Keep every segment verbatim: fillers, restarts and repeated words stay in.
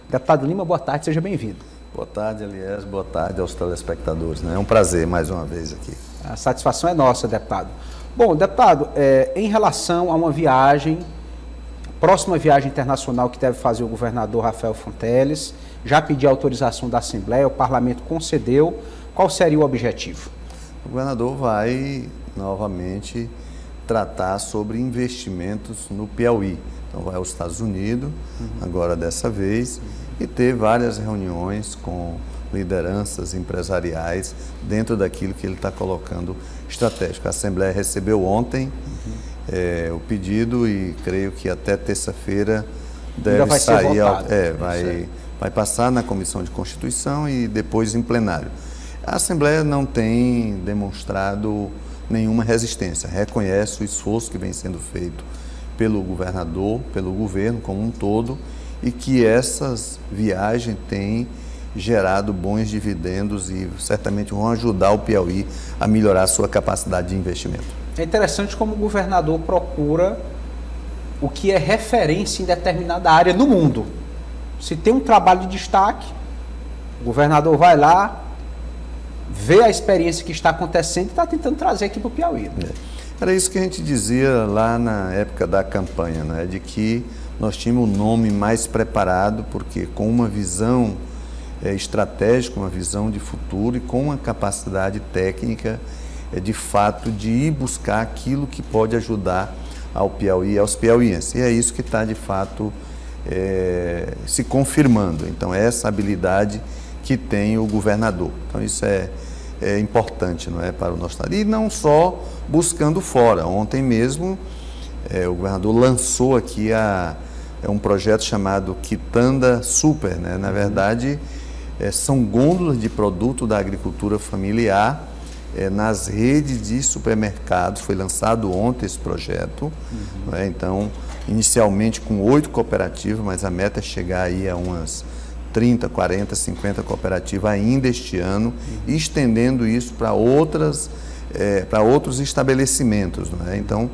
Deputado Lima, boa tarde, seja bem-vindo. Boa tarde, Elias, boa tarde aos telespectadores. Né? É um prazer mais uma vez aqui. A satisfação é nossa, deputado. Bom, deputado, é, em relação a uma viagem, próxima viagem internacional que deve fazer o governador Rafael Fonteles, já pediu autorização da Assembleia, o Parlamento concedeu, qual seria o objetivo? O governador vai novamente tratar sobre investimentos no Piauí. Então vai aos Estados Unidos, uhum. agora dessa vez, e ter várias reuniões com lideranças empresariais dentro daquilo que ele está colocando estratégico. A Assembleia recebeu ontem uhum. é, o pedido e creio que até terça-feira deve vai sair, ser votado. É, vai, vai passar na Comissão de Constituição e depois em plenário. A Assembleia não tem demonstrado nenhuma resistência, reconhece o esforço que vem sendo feito pelo governador, pelo governo como um todo, e que essas viagens têm gerado bons dividendos e certamente vão ajudar o Piauí a melhorar a sua capacidade de investimento. É interessante como o governador procura o que é referência em determinada área no mundo. Se tem um trabalho de destaque, o governador vai lá, vê a experiência que está acontecendo e está tentando trazer aqui para o Piauí. É. Era isso que a gente dizia lá na época da campanha, né? De que nós tínhamos um nome mais preparado, porque com uma visão é, estratégica, uma visão de futuro e com uma capacidade técnica, é, de fato, de ir buscar aquilo que pode ajudar ao Piauí e aos piauienses. E é isso que está, de fato, é, se confirmando. Então, é essa habilidade que tem o governador. Então, isso é... é importante, não é, para o nosso estado. E não só buscando fora. Ontem mesmo, é, o governador lançou aqui a, é um projeto chamado Quitanda Super. Né? Na verdade, é, são gôndolas de produto da agricultura familiar é, nas redes de supermercados. Foi lançado ontem esse projeto. Uhum. Né? Então, inicialmente com oito cooperativas, mas a meta é chegar aí a umas trinta, quarenta, cinquenta cooperativas ainda este ano, uhum. estendendo isso para outras, é, para outros estabelecimentos. Né? Então,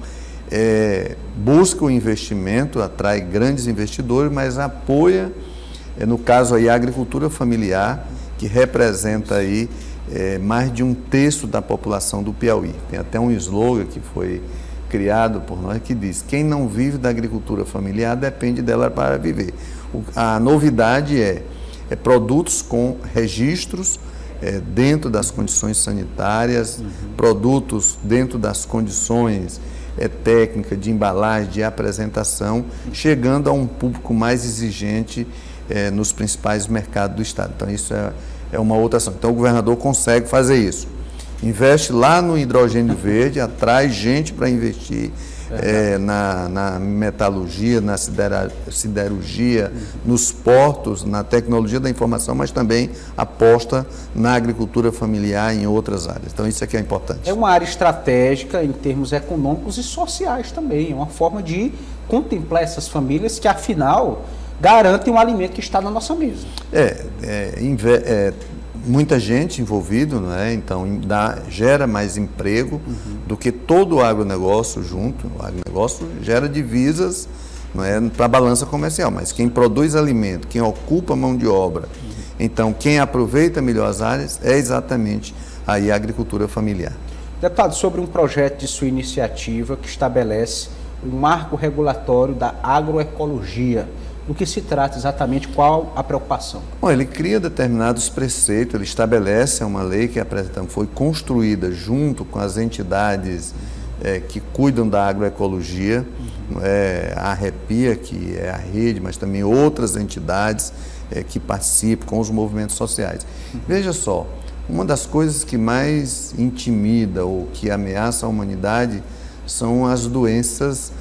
é, busca o investimento, atrai grandes investidores, mas apoia, é, no caso aí, a agricultura familiar, que representa aí é, mais de um terço da população do Piauí. Tem até um slogan que foi criado por nós que diz: quem não vive da agricultura familiar depende dela para viver. O, a novidade é, é produtos com registros é, dentro das condições sanitárias, uhum. produtos dentro das condições é, técnicas de embalagem, de apresentação, uhum. chegando a um público mais exigente é, nos principais mercados do estado. Então isso é, é uma outra ação. Então o governador consegue fazer isso. Investe lá no hidrogênio verde, atrai gente para investir é, na, na metalurgia, na sidera, siderurgia, uhum. nos portos, na tecnologia da informação, mas também aposta na agricultura familiar e em outras áreas. Então isso aqui é importante. É uma área estratégica em termos econômicos e sociais também. É uma forma de contemplar essas famílias que, afinal, garantem o alimento que está na nossa mesa. É, é, é muita gente envolvida, não é? Então dá, gera mais emprego uhum. do que todo o agronegócio junto. O agronegócio gera divisas, não é, para a balança comercial, mas quem produz alimento, quem ocupa mão de obra, uhum. então quem aproveita melhor as áreas é exatamente aí a agricultura familiar. Deputado, sobre um projeto de sua iniciativa que estabelece o marco regulatório da agroecologia. Do que se trata exatamente, qual a preocupação? Bom, ele cria determinados preceitos, ele estabelece uma lei que apresentamos, foi construída junto com as entidades é, que cuidam da agroecologia, uhum. é, a Arrepia, que é a rede, mas também outras entidades é, que participam com os movimentos sociais. Uhum. Veja só, uma das coisas que mais intimida ou que ameaça a humanidade são as doenças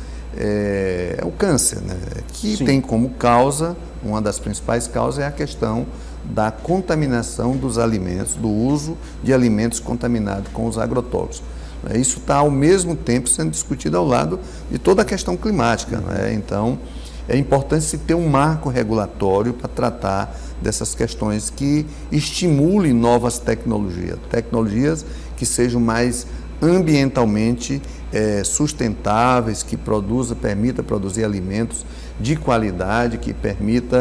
É, é o câncer, né? Que Sim. tem como causa, uma das principais causas é a questão da contaminação dos alimentos, do uso de alimentos contaminados com os agrotóxicos. Isso está ao mesmo tempo sendo discutido ao lado de toda a questão climática. Né? Então, é importante se ter um marco regulatório para tratar dessas questões que estimulem novas tecnologias, tecnologias que sejam mais ambientalmente é, sustentáveis, que produza, permita produzir alimentos de qualidade, que permita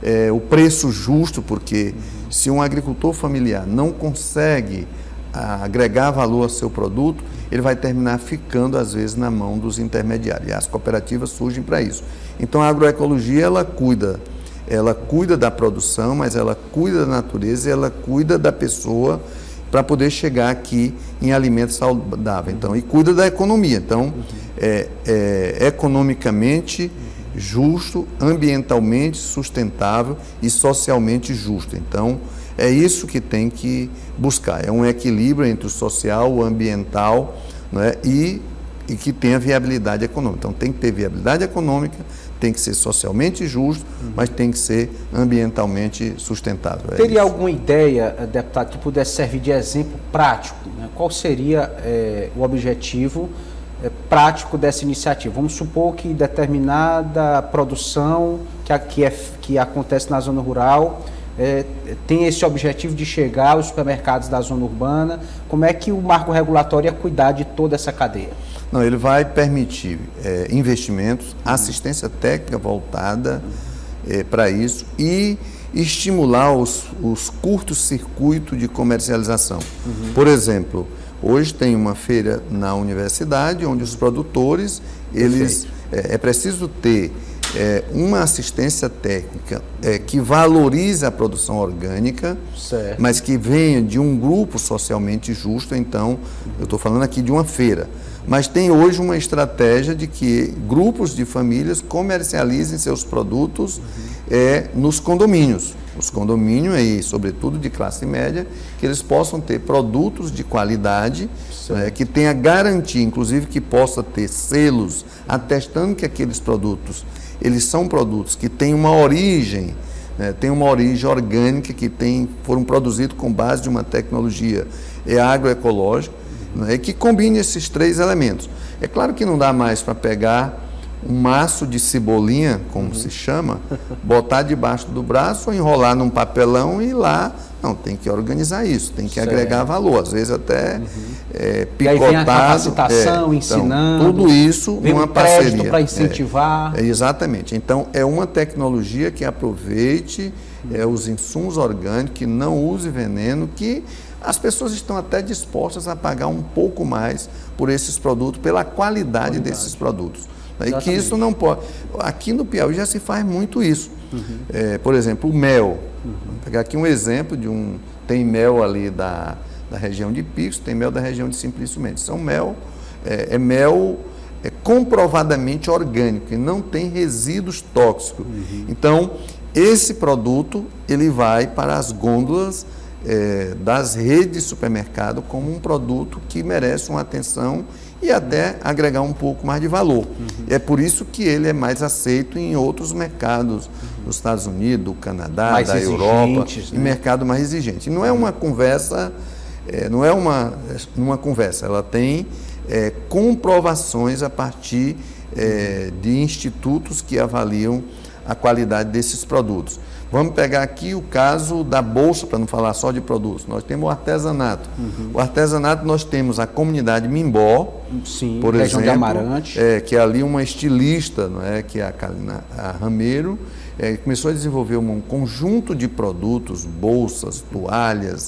é, o preço justo, porque uhum. se um agricultor familiar não consegue agregar valor ao seu produto, ele vai terminar ficando, às vezes, na mão dos intermediários. E as cooperativas surgem para isso. Então, a agroecologia, ela cuida, ela cuida da produção, mas ela cuida da natureza e ela cuida da pessoa para poder chegar aqui em alimento saudável. Então, e cuida da economia. Então, é, é economicamente justo, ambientalmente sustentável e socialmente justo. Então, é isso que tem que buscar. É um equilíbrio entre o social, o ambiental, né, e, e que tenha viabilidade econômica. Então, tem que ter viabilidade econômica, tem que ser socialmente justo, uhum. mas tem que ser ambientalmente sustentável. É Teria isso. alguma ideia, deputado, que pudesse servir de exemplo prático? Né? Qual seria é, o objetivo é, prático dessa iniciativa? Vamos supor que determinada produção que, que, é, que acontece na zona rural é, tem esse objetivo de chegar aos supermercados da zona urbana. Como é que o marco regulatório ia cuidar de toda essa cadeia? Não, ele vai permitir é, investimentos, assistência técnica voltada é, para isso e estimular os, os curtos-circuitos de comercialização. Uhum. Por exemplo, hoje tem uma feira na universidade onde os produtores, eles é, é preciso ter é, uma assistência técnica é, que valorize a produção orgânica, certo. Mas que venha de um grupo socialmente justo. Então, eu estou falando aqui de uma feira. Mas tem hoje uma estratégia de que grupos de famílias comercializem seus produtos uhum. é, nos condomínios. Os condomínios, aí, sobretudo de classe média, que eles possam ter produtos de qualidade, é, que tenha garantia, inclusive que possa ter selos atestando que aqueles produtos, eles são produtos que têm uma origem, né, têm uma origem orgânica, que tem, foram produzidos com base de uma tecnologia é, agroecológica, é que combine esses três elementos. É claro que não dá mais para pegar um maço de cebolinha, como uhum. se chama, botar debaixo do braço ou enrolar num papelão e ir lá. Não, tem que organizar isso, tem que certo. Agregar valor, às vezes até uhum. é, picotado. E aí vem a capacitação, é, ensinando. Então, tudo isso numa um parceria. Para incentivar. É, é, exatamente. Então, é uma tecnologia que aproveite uhum. é, os insumos orgânicos, que não use veneno, que as pessoas estão até dispostas a pagar um pouco mais por esses produtos, pela qualidade, qualidade. desses produtos. E que isso não pode... Aqui no Piauí já se faz muito isso. Uhum. É, por exemplo, o mel. Uhum. Vou pegar aqui um exemplo de um... Tem mel ali da, da região de Picos, tem mel da região de Simplício Mendes. São mel... É, é mel é, comprovadamente orgânico, e não tem resíduos tóxicos. Uhum. Então, esse produto, ele vai para as gôndolas É, das redes de supermercado como um produto que merece uma atenção e até agregar um pouco mais de valor. Uhum. É por isso que ele é mais aceito em outros mercados, uhum. nos Estados Unidos, do Canadá, mais da Europa, né? Em mercado mais exigente. Não é uma conversa, é, não é uma, uma conversa, ela tem é, comprovações a partir é, de institutos que avaliam a qualidade desses produtos. Vamos pegar aqui o caso da Bolsa, para não falar só de produtos. Nós temos o artesanato. Uhum. O artesanato, nós temos a comunidade Mimbó, Sim, por região exemplo, de Amarante. É, que é ali uma estilista, não é, que é a, Carina, a Rameiro, é, começou a desenvolver um conjunto de produtos, bolsas, toalhas,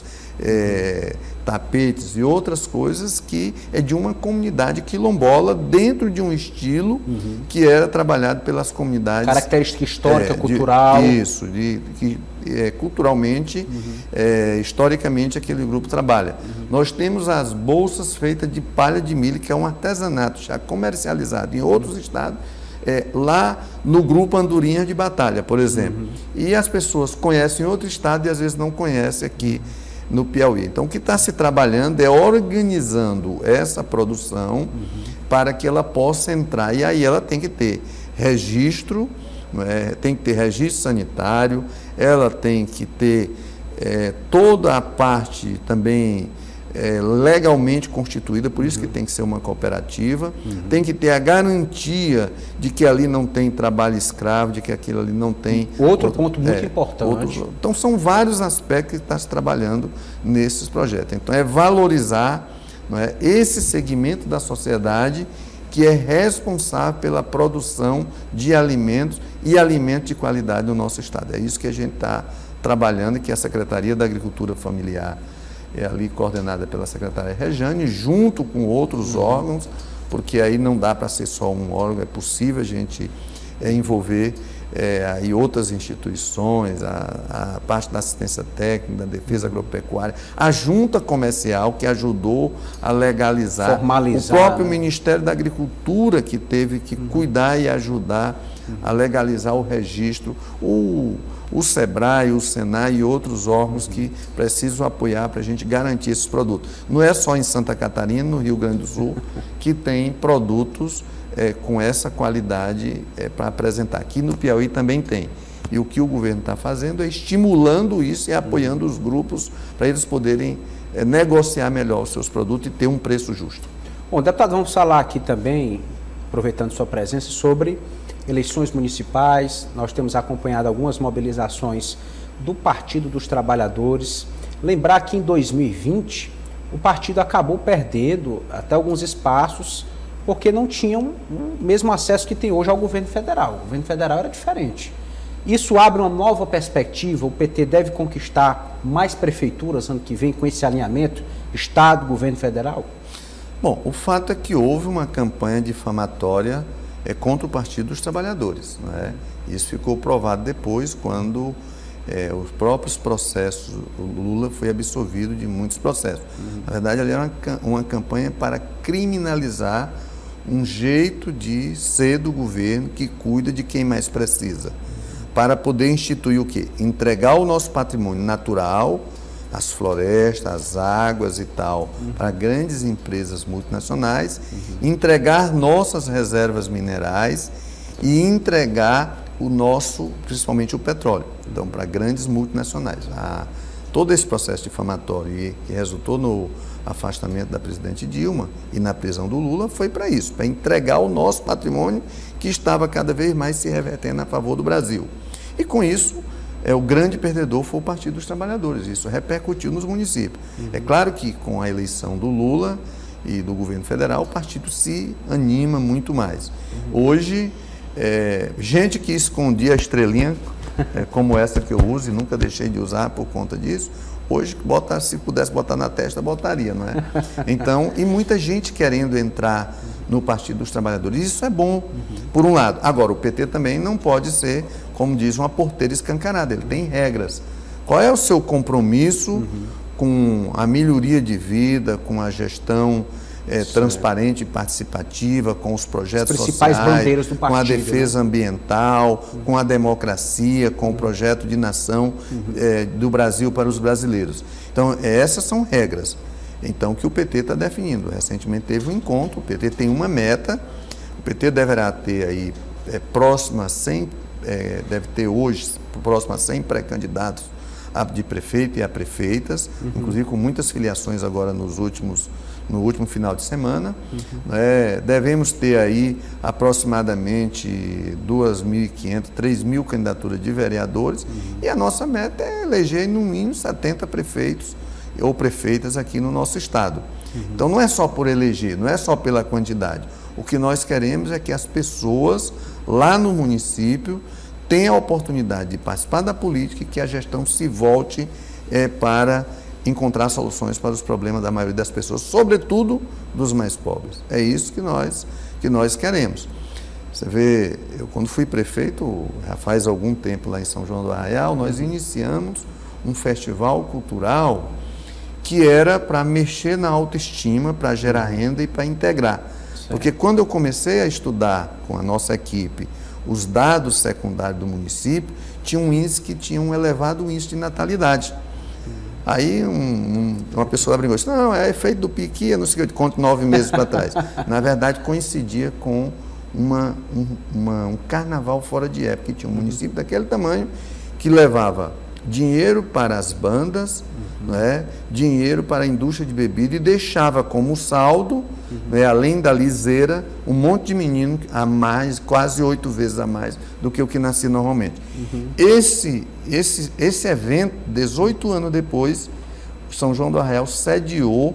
é, tapetes e outras coisas que é de uma comunidade quilombola dentro de um estilo uhum. que era trabalhado pelas comunidades. Característica histórica, é, cultural. De, isso, de, que é, culturalmente, uhum. é, historicamente aquele grupo trabalha. Uhum. Nós temos as bolsas feitas de palha de milho, que é um artesanato já comercializado em outros uhum. estados, é, lá no grupo Andorinhas de Batalha, por exemplo. Uhum. E as pessoas conhecem outro estado e às vezes não conhecem aqui no Piauí. Então, o que está se trabalhando é organizando essa produção uhum. para que ela possa entrar. E aí ela tem que ter registro, é, tem que ter registro sanitário, ela tem que ter é, toda a parte também é, legalmente constituída, por isso uhum. que tem que ser uma cooperativa, uhum. tem que ter a garantia de que ali não tem trabalho escravo, de que aquilo ali não tem... Outro, outro ponto muito é, importante. Outro, então, são vários aspectos que está se trabalhando nesses projetos. Então, é valorizar, não é, esse segmento da sociedade que é responsável pela produção de alimentos e alimentos de qualidade no nosso estado. É isso que a gente está trabalhando e que a Secretaria da Agricultura Familiar, é ali coordenada pela secretária Rejane, junto com outros órgãos, porque aí não dá para ser só um órgão, é possível a gente é, envolver é, aí outras instituições, a, a parte da assistência técnica, da defesa agropecuária, a junta comercial que ajudou a legalizar, formalizar, o próprio né? Ministério da Agricultura que teve que uhum. cuidar e ajudar uhum. a legalizar o registro, o, o SEBRAE, o SENAI e outros órgãos uhum. que precisam apoiar para a gente garantir esses produtos. Não é só em Santa Catarina, no Rio Grande do Sul, que tem produtos É, com essa qualidade é, para apresentar. Aqui no Piauí também tem. E o que o governo está fazendo é estimulando isso e apoiando os grupos para eles poderem é, negociar melhor os seus produtos e ter um preço justo. Bom, deputado, vamos falar aqui também, aproveitando sua presença, sobre eleições municipais. Nós temos acompanhado algumas mobilizações do Partido dos Trabalhadores. Lembrar que em dois mil e vinte o partido acabou perdendo até alguns espaços porque não tinham o mesmo acesso que tem hoje ao governo federal. O governo federal era diferente. Isso abre uma nova perspectiva, o P T deve conquistar mais prefeituras ano que vem com esse alinhamento, Estado, governo federal? Bom, o fato é que houve uma campanha difamatória é, contra o Partido dos Trabalhadores, né? Isso ficou provado depois, quando é, os próprios processos, o Lula foi absolvido de muitos processos. Uhum. Na verdade, ali era uma, uma campanha para criminalizar um jeito de ser do governo que cuida de quem mais precisa, para poder instituir o quê? Entregar o nosso patrimônio natural, as florestas, as águas e tal, uhum. para grandes empresas multinacionais, uhum. entregar nossas reservas minerais e entregar o nosso, principalmente o petróleo, então para grandes multinacionais. Ah, todo esse processo difamatório que resultou no afastamento da presidente Dilma e na prisão do Lula foi para isso, para entregar o nosso patrimônio que estava cada vez mais se revertendo a favor do Brasil. E com isso, é, o grande perdedor foi o Partido dos Trabalhadores. Isso repercutiu nos municípios. Uhum. É claro que com a eleição do Lula e do governo federal, o partido se anima muito mais. Uhum. Hoje, é, gente que escondia a estrelinha, é, como essa que eu uso e nunca deixei de usar por conta disso, hoje, bota, se pudesse botar na testa, botaria, não é? Então, e muita gente querendo entrar no Partido dos Trabalhadores. Isso é bom, uhum. por um lado. Agora, o P T também não pode ser, como diz, uma porteira escancarada. Ele tem regras. Qual é o seu compromisso uhum. com a melhoria de vida, com a gestão é, transparente e participativa, com os projetos As principais sociais, bandeiras do partido, com a defesa, né? ambiental, uhum. com a democracia, com uhum. o projeto de nação uhum. é, do Brasil para os brasileiros. Então, essas são regras. Então, que o P T está definindo. Recentemente teve um encontro, o P T tem uma meta, o P T deverá ter aí, é, próximo a cem, é, deve ter hoje, próximo a cem pré-candidatos de prefeito e a prefeitas, uhum. inclusive com muitas filiações agora nos últimos, no último final de semana. Uhum. É, devemos ter aí aproximadamente duas mil e quinhentas, três mil candidaturas de vereadores, uhum. e a nossa meta é eleger no mínimo setenta prefeitos ou prefeitas aqui no nosso estado. Uhum. Então não é só por eleger, não é só pela quantidade. O que nós queremos é que as pessoas lá no município tenham a oportunidade de participar da política e que a gestão se volte é, para encontrar soluções para os problemas da maioria das pessoas, sobretudo dos mais pobres. É isso que nós, que nós queremos. Você vê, eu quando fui prefeito, já faz algum tempo lá em São João do Arraial, nós iniciamos um festival cultural que era para mexer na autoestima, para gerar renda e para integrar. Certo. Porque quando eu comecei a estudar com a nossa equipe os dados secundários do município, tinha um índice que tinha um elevado índice de natalidade. Uhum. Aí um, um, uma pessoa brincou, disse, não, é efeito do piqui, não sei o que, eu te conto nove meses para trás. Na verdade, coincidia com uma, um, uma, um carnaval fora de época, que tinha um município uhum. daquele tamanho, que levava dinheiro para as bandas, uhum. né, dinheiro para a indústria de bebida e deixava como saldo, uhum. né, além da liseira, um monte de menino a mais, quase oito vezes a mais do que o que nascia normalmente. Uhum. Esse, esse, esse evento, dezoito anos depois, São João do Arraial sediou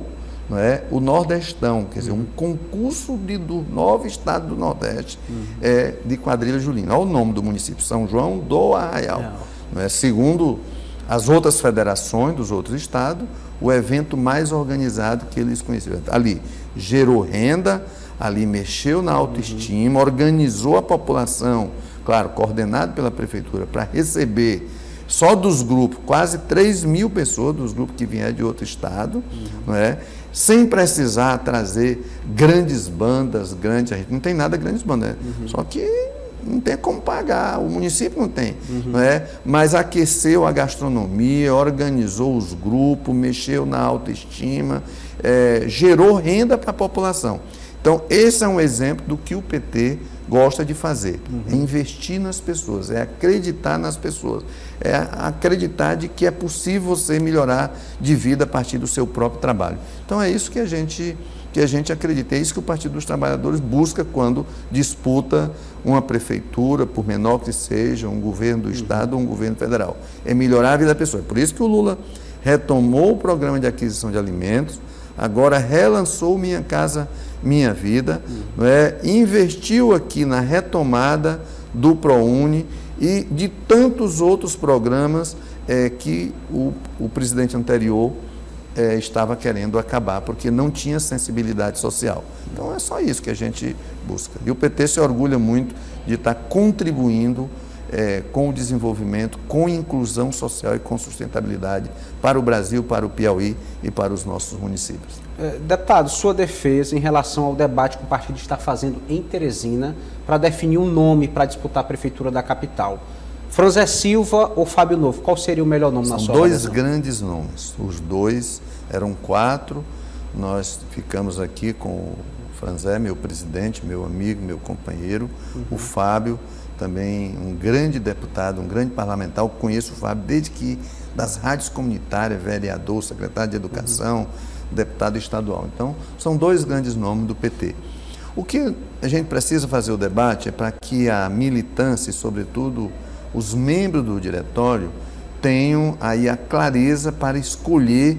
não é? O Nordestão, quer dizer, um concurso de, do nove estados do Nordeste uhum. é, de quadrilha junina. Olha o nome do município, São João do Arraial. Não é? Segundo as outras federações dos outros estados, o evento mais organizado que eles conheciam. Ali gerou renda, ali mexeu na autoestima, uhum. organizou a população, claro, coordenado pela prefeitura, para receber só dos grupos, quase três mil pessoas dos grupos que vieram de outro estado, uhum. não é? Sem precisar trazer grandes bandas, grandes, a gente não tem nada grandes bandas, né? Uhum. Só que não tem como pagar, o município não tem, uhum. não é? Mas aqueceu a gastronomia, organizou os grupos, mexeu na autoestima, é, gerou renda para a população. Então, esse é um exemplo do que o P T gosta de fazer, uhum. é investir nas pessoas, é acreditar nas pessoas, é acreditar de que é possível você melhorar de vida a partir do seu próprio trabalho. Então, é isso que a gente, que a gente acredita, é isso que o Partido dos Trabalhadores busca quando disputa uma prefeitura, por menor que seja, um governo do Estado ou um governo federal, é melhorar a vida da pessoa. É por isso que o Lula retomou o programa de aquisição de alimentos, agora relançou Minha Casa Minha Vida, uhum. não é? Investiu aqui na retomada do ProUni e de tantos outros programas é, que o, o presidente anterior é, estava querendo acabar, porque não tinha sensibilidade social. Então é só isso que a gente busca. E o P T se orgulha muito de estar contribuindo É, com o desenvolvimento, com inclusão social e com sustentabilidade para o Brasil, para o Piauí e para os nossos municípios. É, deputado, sua defesa em relação ao debate que o partido está fazendo em Teresina para definir um nome para disputar a prefeitura da capital. Franzé Silva ou Fábio Novo? Qual seria o melhor nome São na sua dois avaliação? Grandes nomes. Os dois eram quatro. Nós ficamos aqui com o Franzé, meu presidente, meu amigo, meu companheiro, uhum. o Fábio, também um grande deputado, um grande parlamentar. Eu conheço o Fábio desde que das rádios comunitárias, vereador, secretário de Educação, uhum. deputado estadual. Então, são dois grandes nomes do P T. O que a gente precisa fazer o debate é para que a militância e, sobretudo, os membros do diretório tenham aí a clareza para escolher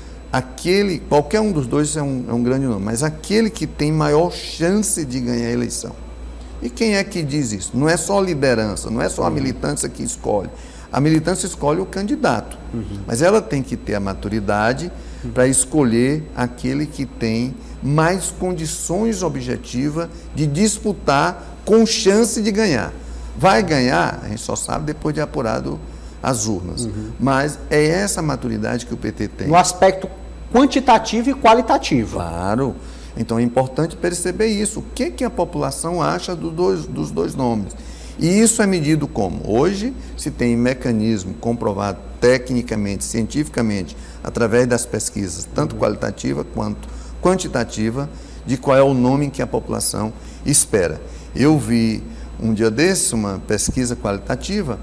aquele, qualquer um dos dois é um, é um grande nome, mas aquele que tem maior chance de ganhar a eleição. E quem é que diz isso? Não é só a liderança, não é só a militância que escolhe. A militância escolhe o candidato, uhum. mas ela tem que ter a maturidade uhum. para escolher aquele que tem mais condições objetivas de disputar com chance de ganhar. Vai ganhar, a gente só sabe depois de apurado as urnas. Uhum. Mas é essa maturidade que o P T tem. No aspecto quantitativo e qualitativo. Claro. Então é importante perceber isso. O que, que a população acha do dois, dos dois nomes? E isso é medido como? Hoje se tem mecanismo comprovado tecnicamente, cientificamente, através das pesquisas, tanto qualitativa quanto quantitativa, de qual é o nome que a população espera. Eu vi um dia desse uma pesquisa qualitativa,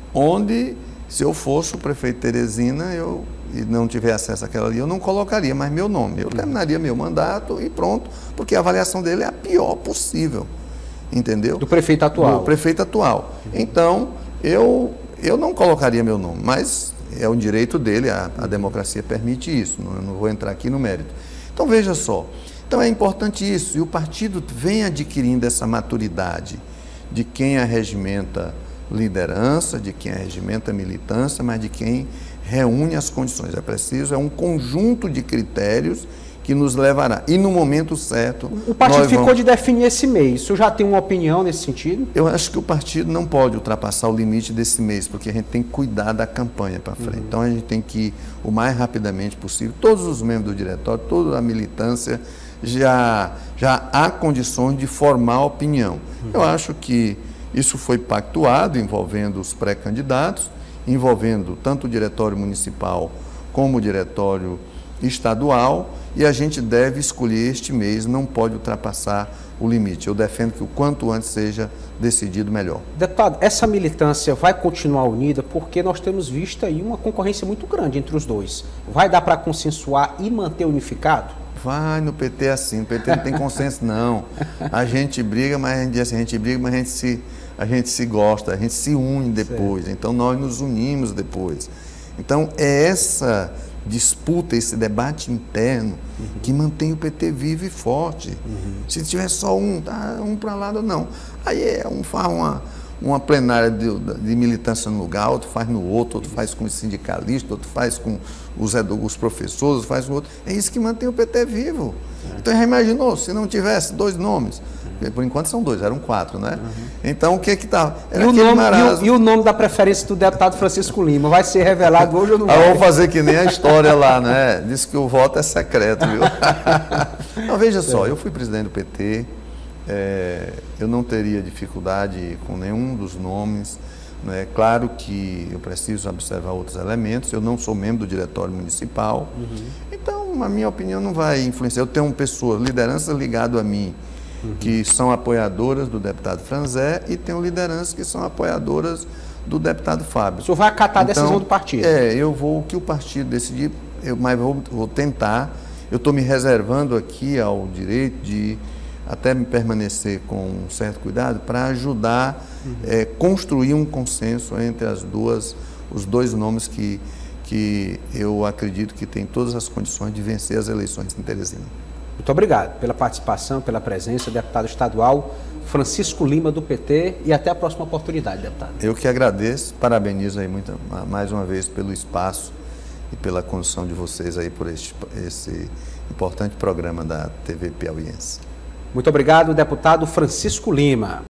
onde se eu fosse o prefeito de Teresina, eu e não tiver acesso àquela ali, eu não colocaria mais meu nome. Eu terminaria meu mandato e pronto, porque a avaliação dele é a pior possível, entendeu? Do prefeito atual. Do prefeito atual. Então, eu, eu não colocaria meu nome, mas é um direito dele, a, a democracia permite isso, não, eu não vou entrar aqui no mérito. Então, veja só, então é importante isso, e o partido vem adquirindo essa maturidade de quem arregimenta liderança, de quem arregimenta militância, mas de quem reúne as condições. É preciso, é um conjunto de critérios que nos levará. E no momento certo... O partido ficou vamos... de definir esse mês. O senhor já tem uma opinião nesse sentido? Eu acho que o partido não pode ultrapassar o limite desse mês, porque a gente tem que cuidar da campanha para frente. Uhum. Então a gente tem que ir o mais rapidamente possível. Todos os membros do diretório, toda a militância, já, já há condições de formar opinião. Uhum. Eu acho que isso foi pactuado envolvendo os pré-candidatos, envolvendo tanto o diretório municipal como o diretório estadual, e a gente deve escolher este mês, não pode ultrapassar o limite. Eu defendo que o quanto antes seja decidido melhor. Deputado, essa militância vai continuar unida porque nós temos visto aí uma concorrência muito grande entre os dois. Vai dar para consensuar e manter unificado? Vai, no P T é assim, no P T não tem consenso não. A gente briga, mas a gente diz assim, a gente briga, mas a gente se... a gente se gosta, a gente se une depois, certo. Então nós nos unimos depois. Então é essa disputa, esse debate interno uhum. que mantém o P T vivo e forte. Uhum. Se tiver só um, tá, um para lá ou não. Aí é um faz uma, uma plenária de, de militância num lugar, outro faz no outro, outro faz com os sindicalistas, outro faz com os, os professores, outro faz com o outro. É isso que mantém o P T vivo. É. Então já imaginou, se não tivesse dois nomes? Por enquanto são dois, eram quatro, né? Uhum. Então o que que estava? E, o nome, e, o, e o nome da preferência do deputado Francisco Lima vai ser revelado hoje ou não vai? Ah, vamos fazer que nem a história lá, né? Diz que o voto é secreto, viu? Não, veja só, eu fui presidente do P T, é, eu não teria dificuldade com nenhum dos nomes. É claro que eu preciso observar outros elementos, eu não sou membro do diretório municipal, uhum. então a minha opinião não vai influenciar. Eu tenho pessoas, lideranças ligadas a mim, uhum. que são apoiadoras do deputado Franzé e tenho lideranças que são apoiadoras do deputado Fábio. O senhor vai acatar a decisão do partido? É, eu vou, o que o partido decidir, eu, mas vou, vou tentar, eu estou me reservando aqui ao direito de até me permanecer com um certo cuidado para ajudar a uhum. é, construir um consenso entre as duas, os dois nomes que, que eu acredito que têm todas as condições de vencer as eleições em Teresina. Muito obrigado pela participação, pela presença, deputado estadual Francisco Lima, do P T, e até a próxima oportunidade, deputado. Eu que agradeço, parabenizo aí muito, mais uma vez pelo espaço e pela condução de vocês aí por este, esse importante programa da T V Piauiense. Muito obrigado, deputado Francisco Lima.